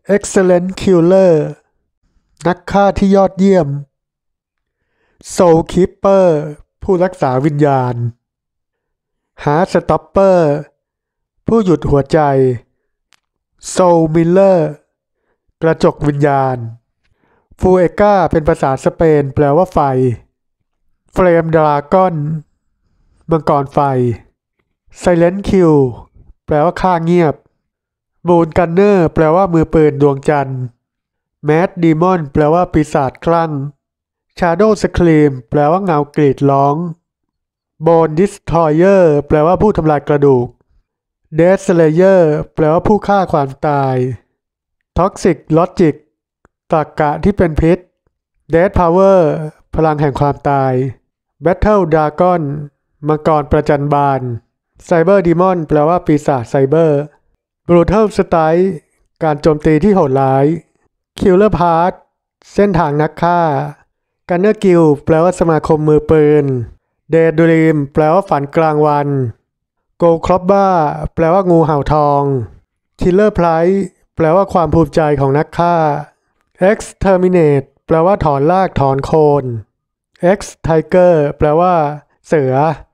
Excellent Killer นักฆ่าที่ยอดเยี่ยม Soul Keeper ผู้รักษาวิญญาณ Heart Stopper ผู้หยุดหัวใจ Soul Miller กระจกวิญญาณ Fuego เป็นภาษาสเปนแปลว่าไฟ Flame Dragon มังกรไฟ Silent Kill แปลว่าฆ่าเงียบ Moon Gunner แปลว่ามือปืนดวงจันทร์ Mad Demon แปลว่าปีศาจคลั่ง Shadow Scream แปลว่าเงากรีดร้อง Bone Destroyer แปลว่าผู้ทำลายกระดูก Death Slayer แปลว่าผู้ฆ่าความตาย Toxic Logic ตรรกะที่เป็นพิษ Death Power พลังแห่งความตาย Battle Dragon มังกรประจันบาน Cyber Demon แปลว่าปีศาจไซเบอร์ Brutal Strike การโจมตีที่โหดร้าย Killer Path เส้นทางนักฆ่า Gunner Guild แปลว่าสมาคมมือปืน Daydream แปลว่าฝันกลางวัน Gold Cobra แปลว่างูเห่าทอง Killer Prize แปลว่าความภูมิใจของนักฆ่า Exterminate แปลว่าถอนรากถอนโคน X Tiger แปลว่าเสือ